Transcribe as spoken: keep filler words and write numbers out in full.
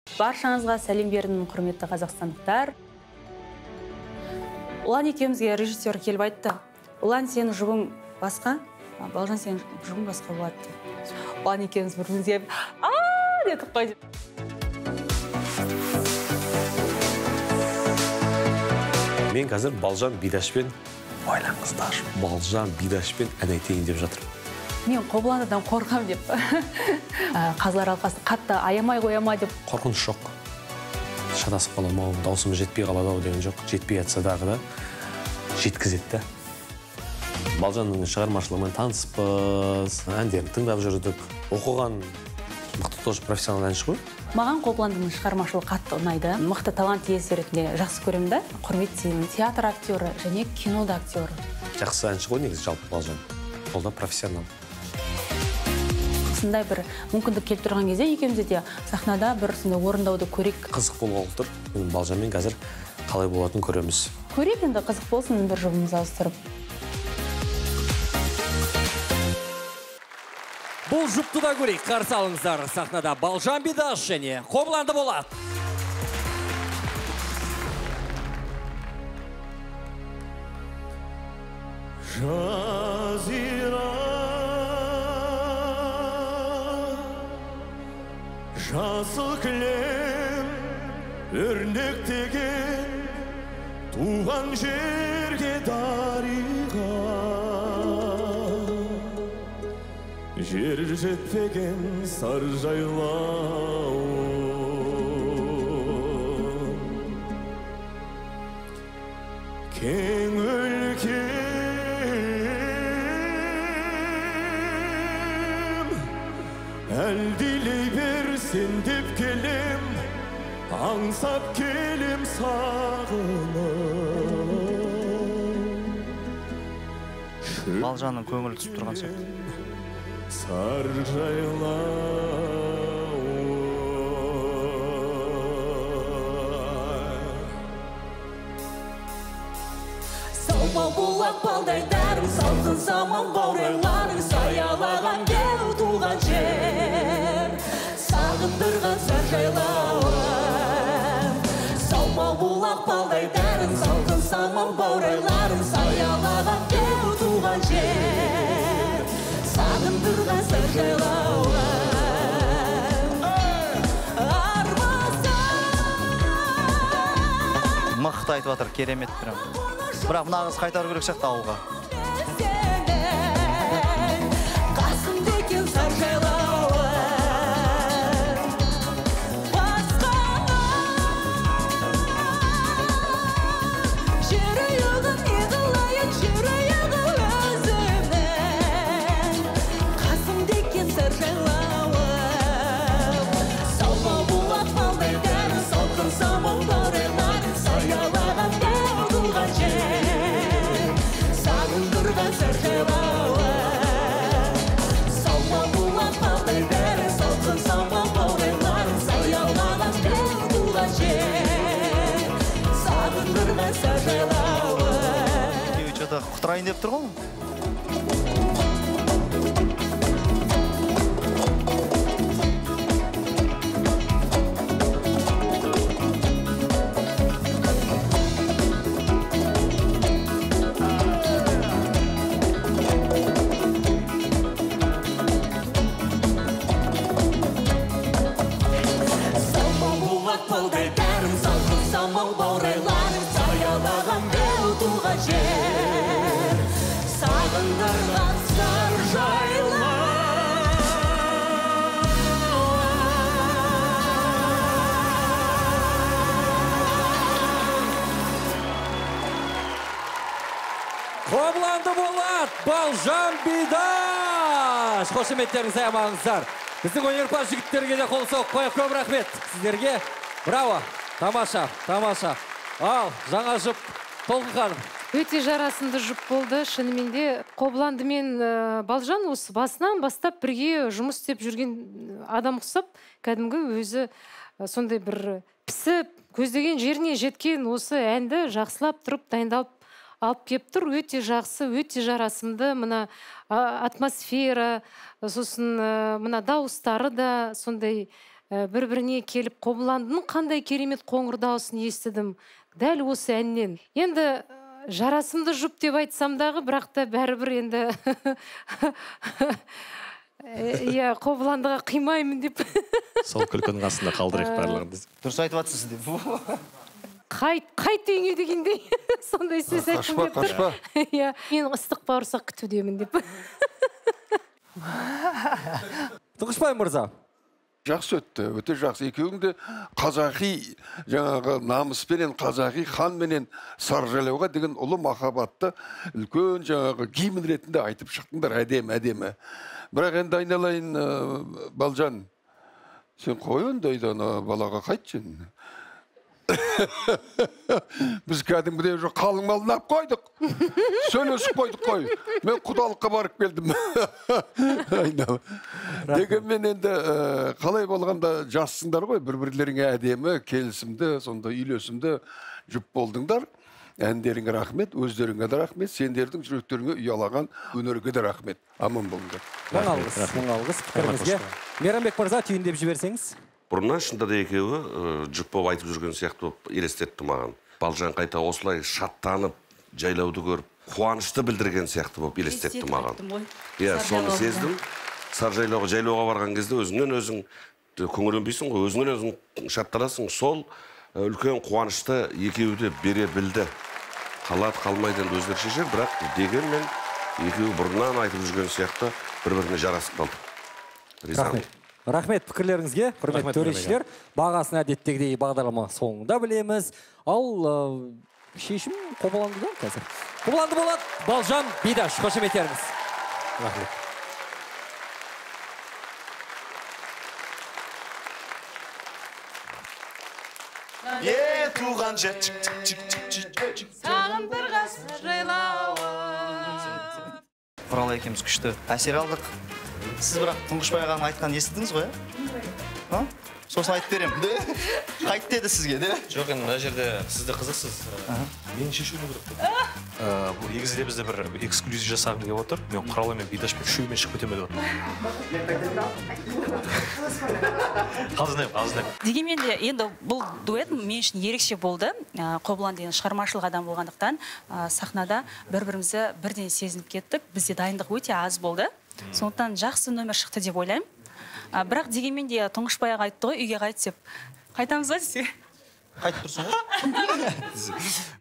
Баршаңызға сәлем бердім, құрметті қазақстандықтар. Ұлан екеумізге режиссер келіп айтты. Ұлан, сенің жұбың басқа, Балжан сенің жұбың басқа болады. Ұлан екеуміз бірімізге ааа дедік қой. Мен қазір Балжан Бидашпен ойлаңыздар. Балжан Бидашпен ән айтайын деп жатырмын. Мен Қобыландыдан қорқам деп. Қазылар алқасын қатты аямай қояма деп. Қорқыныш жоқ. Шатасып қаламау, даусымыз жетпей қалады деген жоқ. Жетпей жатса дағы да жеткізеді. Балжанның шығармашылығымен таныспыз, әндерін тыңдап жүрдік. Оқыған мықты тоже профессионал әнші ғой. Маған Қобыландының шығармашылығы қатты ұнайды. Мықты талант иесі ретінде жақсы көремін да. Құрметтеймін. Театр актері және кинода актері. Жақсы әнші ғой негізі жалпы Балжан. Ол да профессионал. Сондай бір мүмкіндік келіп тұрған кезде екеумізде де сахнада бір сондай орындауды көрек. Қызық болғалы тұр. Мен Балжанмен қазір қалай болатынын көреміз. Көрек енді қызық болсын бір жұбымыз ауыстырып. Бұл жұпты да көрейік. Қарсы алыңыздар. Сахнада Балжан Бидаш және Қобыланды болады. Жазира, жасыл кілем өрнектеген туған жерге дариға, жер жетпеген сар жайлау, кең өлке әлдилей берсен деп келем, аңсап келем сағынып. Балжанның көңілі түсіп тұрған сияқты. Сар жайлау. Салмау бұлақ балдайдарың, салқын саман баурайларың, саялаған кел туған жер, сағындырған сар жайлауым. Салмау бұлақ балдайдарың, салқын саман баурайларың, саялаған кел туған жер, сағындырған сар жайлауым. Мықты айтып жатыр, керемет прям. Бірақ нағыз қайтару керек сияқты ауылға. Қасымдекен сар жайлауым, басқаға жүрегім егілайын, жүрегім өзімнің. Қасымдекен сар жайлауым, салмау бұлақ балдайдарың, салқын самал баурайларың, саялаған кел туған жер, сағындырған сар жайлауым. Салмау бұлақ балдайдарың, салқын самал баурайларың, саялаған кел туған жер, сағындырған сар жайлауым. Екеуі что-то құтырайын деп тұр ғой. Балдайдарың, салқын самал баурайларың, саялаған кел туған жер, сағындырған сар Қобыланды болады, Балжан Бидаш! Қошеметтеріңіз аяғмаңыздар. Біздің өнерпаз жігіттерге де қол соғып қойып, көп рахмет сіздерге. Браво! Тамаша, тамаша. Ал, жаңа жұп, Толқын ханым. Өте жарасымды жұп болды. Шынымен де Қобыланды мен Балжан осы басынан бастап бірге жұмыс істеп жүрген адам ұқсап, кәдімгі өзі сондай бір пісіп, көздеген жеріне жеткен осы әнді жақсылап тұрып, дайындалып алып кеп тұр. Өте жақсы, өте жарасымды. Мына атмосфера, сосын мына дауыстары да сондай бір-біріне келіп Қобыландының қандай керемет қоңыр дауысын естідім. Дәл осы әннен. Енді жарасымды жұп деп айтсам дағы, бірақ та бәрібір енді иә, Қобыландыға қимаймын деп. Сол күлкінің астында қалдырайық барлығын. Дұрыс айтып жатсыз деп. Қайт, қайт үйіңе дегендей сондай сөз айтқым келіп тұр. Қашпа, қашпа. Иә, мен ыстық бауырсақ күтудемін деп. Тұңғышбай мырза. Жақсы өтті, өте жақсы. Екеуің де қазақи, жаңағы намыспенен, қазақи ханменен Саржайлауға деген ұлы махаббатты үлкен жаңағы гимн ретінде айтып шықтыңдар, әдемі, әдемі. Бірақ енді айналайын, Балжан, сен қой ондайды балаға қайтшын. Біз кәдімгідей уже қалың малын ап қойдық. Сөйлесіп қойдық қой. Мен құдалыққа барып келдім. Дегенмен енді қалай болғанда жассыңдар ғой, бір-бірлеріңе әдемі, келісімді, сонда үйлесімді жұп болдыңдар. Әндеріңе рахмет, өздеріңе де рахмет, сендердің жүректеріңе ұялаған өнерге де рахмет. Аман болыңдар. Мың алғыс, мың алғыс. Пікіріңізге. Мейрамбек мырза, түйіндеп жіберсеңіз. Бұрыннан шында да екеуі жұп болып айтып жүрген сияқты болып елестетті маған. Балжан қайта осылай шаттанып, жайлауды көріп, қуанышты білдірген сияқты болып елестетті маған. Иә, соны сездім. Саржайлауға, жайлауға барған кезде өзіңнен өзің көңіленбейсің ғой, өзіңнен өзің шаттанасың. Сол үлкен қуанышты екеуі де бере білді. Қалады, қалмайды енді өздері шешер, бірақ дегенмен екеуі бұрыннан айтып жүрген сияқты бір-біріне жарасып қалды. Ризамын. Рахмет пікірлеріңізге, құрметті төрешілер. Бағасын әдеттегідей бағдарлама соңында білеміз. Ал шешім Қобыландыда қазір. Қобыланды болады, Балжан Бидаш, қошеметтеріңіз. Рахмет. Е, туған жер. Сағын бір ғасыр жайлауы. Құралай екеміз күшті әсер алдық. Сіз бірақ Тұңғышбай ағаның айтқанын естідіңіз ғой, ә? Сосын айтып берем. Қайт деді сізге, де? Жоқ, енді мына жерде сізді қызықсыз. Мен шешуім керек. Бұл егізде бізде бір эксклюзив жасағым келіп отыр. Мен Құралай мен Бидашпен үшеуімен шығып кетемін деп отыр. Қалжыңдаймын, қалжыңдаймын. Дегенмен де енді бұл дуэт мен үшін ерекше болды. Қобыланды деген шығармашылық адам болғандықтан сахнада бір-бірімізді бірден сезініп кеттік. Бізде дайындық өте аз болды. Сондықтан жақсы нөмір шықты деп ойлаймын. Бірақ дегенмен де Тұңғышбай аға айтты ғой, үйге қайт деп. Қайтамыз ба десе? Қайтып тұрсың ғой?